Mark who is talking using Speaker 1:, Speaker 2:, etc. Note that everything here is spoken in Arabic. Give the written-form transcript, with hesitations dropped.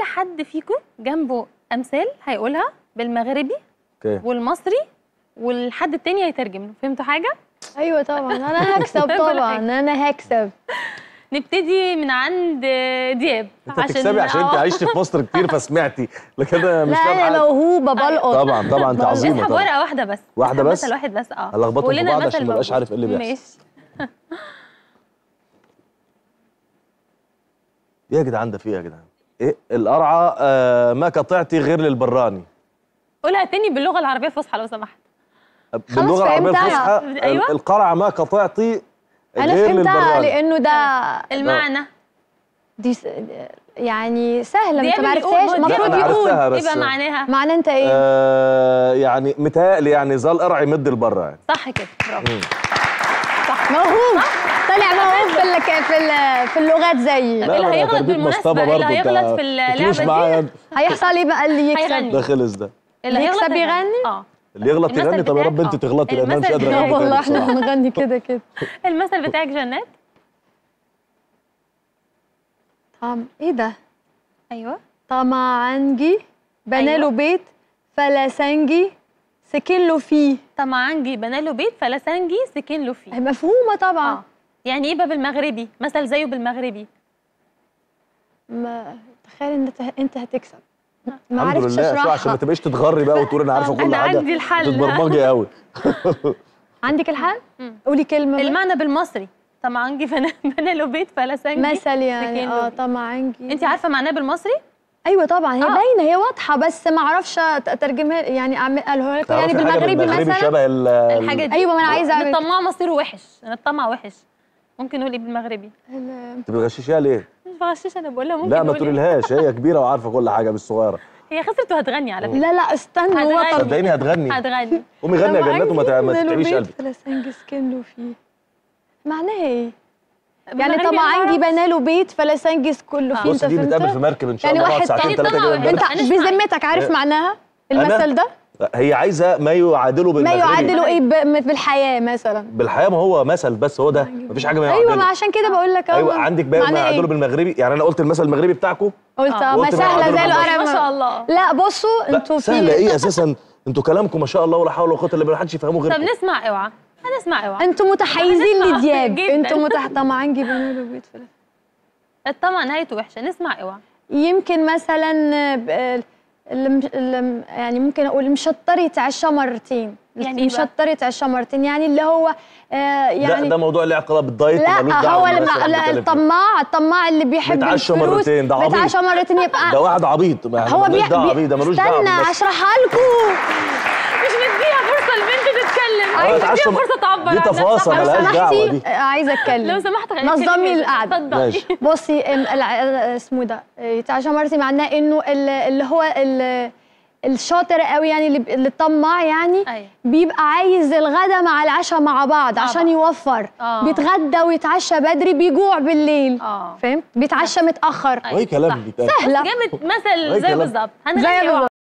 Speaker 1: حد فيكم جنبه امثال هيقولها بالمغربي والمصري والحد التاني هيترجم. فهمتوا حاجه؟
Speaker 2: ايوه طبعا انا هكسب طبعا انا هكسب.
Speaker 1: نبتدي من عند دياب.
Speaker 3: انت تكسبي عشان انت عشتي في مصر كتير فسمعتي، لكن انا مش فاهم
Speaker 2: لا انا موهوبه بلقط.
Speaker 3: طبعا طبعا انت عظيمه.
Speaker 1: اسحب ورقه واحده بس.
Speaker 3: واحده بس؟
Speaker 1: مثل واحد بس.
Speaker 3: هلخبطهم في بعض عشان ما ابقاش عارف ايه اللي بيحصل.
Speaker 1: ماشي.
Speaker 3: ايه يا جدعان ده؟ في ايه يا جدعان؟ ايه القرعه ما قطعتي غير للبراني.
Speaker 1: قولها تاني باللغه العربيه الفصحى لو سمحت.
Speaker 3: باللغه العربيه الفصحى.
Speaker 1: أيوة.
Speaker 3: القرعه ما قطعتي
Speaker 2: انا
Speaker 3: غير
Speaker 2: فهمتها
Speaker 3: للبراني.
Speaker 2: لانه ده
Speaker 1: المعنى
Speaker 2: دي يعني سهله انت ما عرفتهاش. المفروض يقول
Speaker 1: يبقى معناها
Speaker 2: انت ايه؟
Speaker 3: يعني متهيألي يعني ظل قرع يمد لبره يعني.
Speaker 1: صح كده، برافو.
Speaker 2: صح موهوب. طلع موهوب في اللغات زيي.
Speaker 1: اللي هيغلط بالمناسبه اللي هيغلط في اللعبه دي
Speaker 2: هيحصل ايه بقى؟ اللي يكسب
Speaker 3: ده خلص ده.
Speaker 2: اللي يكسب يغني؟
Speaker 3: اللي يغلط يغني. طب يا رب انت تغلطي لان انا مش قادره اغني.
Speaker 2: والله احنا هنغني كده كده.
Speaker 1: المثل بتاعك جنات؟
Speaker 2: ايه ده؟
Speaker 1: ايوه.
Speaker 2: طمعنجي بنى له بيت فلسنجي سكن له فيه.
Speaker 1: طمعنجي بنى له بيت فلسنجي سكن له فيه.
Speaker 2: مفهومه طبعا.
Speaker 1: يعني ايه بقى بالمغربي؟ مثل زيه بالمغربي.
Speaker 2: ما تخيل ان انت هتكسب. ما
Speaker 3: الحمد
Speaker 2: عرفتش
Speaker 3: لله.
Speaker 2: اشرحها
Speaker 3: عشان ما تبقيش تتغري بقى وتقولي انا عارفه كل حاجه.
Speaker 1: انا عندي الحل.
Speaker 3: تتبرمجي قوي.
Speaker 2: عندك الحل؟ قولي كلمه.
Speaker 1: المعنى بالمصري طمعنجي بنى له بيت فلسنجي
Speaker 2: مثل يعني طمعنجي.
Speaker 1: انت عارفه معناه بالمصري؟
Speaker 2: ايوه طبعا هي باينه هي واضحه بس ما اعرفش اترجمها يعني اقولها لكم يعني بالمغربي مثلا
Speaker 3: شبه
Speaker 1: الحاجه دي.
Speaker 2: ايوه ما انا عايزه اعمل
Speaker 1: الطماع مصيره وحش. انا الطمع وحش. ممكن نقول ايه بالمغربي؟
Speaker 3: انت بتغششيها ليه؟
Speaker 1: مش بغشش انا بقولها ممكن.
Speaker 3: لا ما تقوليلهاش هي كبيره وعارفه كل حاجه مش صغيره.
Speaker 1: هي خسرت وهتغني على فكره.
Speaker 2: لا استنى
Speaker 1: هو
Speaker 3: صدقيني هتغني.
Speaker 1: قومي
Speaker 3: غني يا جنات وما تتعبيش قلبك.
Speaker 2: فلسنجي سكن له فيه معناها ايه؟ يعني طمعنجي بنى له بيت فلسنجي سكن له فيه.
Speaker 3: انت دي بنتقابل في مركب ان شاء الله
Speaker 2: يعني
Speaker 3: بعد ساعتين ثلاثه كده.
Speaker 2: انت بذمتك عارف معناها المثل ده؟
Speaker 3: هي عايزه ما يعادله بالمغربي.
Speaker 2: ما يعادله ايه بالحياه مثلا؟
Speaker 3: بالحياه ما هو مثل بس هو ده مفيش حاجه ما يعادله.
Speaker 2: ايوه ما عشان كده بقول لك
Speaker 3: ايوه عندك بقى ما يعادله بالمغربي. يعني انا قلت المثل المغربي بتاعكم
Speaker 2: قلت ما سهله زي القرع
Speaker 1: ما شاء الله.
Speaker 2: لا بصوا انتوا
Speaker 3: سهله ايه اساسا؟ انتوا كلامكم ما شاء الله ولا حول ولا قوه الا بالله. محدش يفهمه غيركم.
Speaker 1: طب نسمع اوعى. هنسمع اوعى.
Speaker 2: انتوا متحيزين لدياب. انتوا طمعنجي بنى له بيت فلسنجي.
Speaker 1: الطمع نهايته وحشه. نسمع اوعى.
Speaker 2: يمكن مثلا يعني ممكن اقول مشطر يتعشى مرتين.
Speaker 1: يعني
Speaker 2: مشطر يتعشى مرتين يعني اللي هو يعني
Speaker 3: ده موضوع له علاقه بالدايت.
Speaker 2: لا هو الطماع اللي بيحب
Speaker 3: بيتعشى مرتين ده عبيط.
Speaker 2: بيتعشى مرتين يبقى
Speaker 3: ده واحد عبيط.
Speaker 2: هو
Speaker 3: ده عبيط ده ملوش دعوه.
Speaker 2: استنى اشرحها لكم.
Speaker 1: مش مديها فرصه البنت تتكلم. عايزه اديها فرصه تعبر
Speaker 3: دي تفاصيل مالهاش دعوه دي.
Speaker 2: عايزه اتكلم
Speaker 1: لو سمحت
Speaker 2: نظمي القعده.
Speaker 3: ماشي.
Speaker 2: بصي اسمه ده يتعشى مرتين معناه انه اللي هو الشاطر قوي يعني اللي طماع يعني.
Speaker 1: أيوة.
Speaker 2: بيبقى عايز الغدا مع العشاء مع بعض عشان يوفر. بيتغدى ويتعشى بدري بيجوع بالليل. فهمت؟ بيتعشى متاخر.
Speaker 3: اي كلام
Speaker 2: سهله.
Speaker 1: جابت مثل زي بالظبط.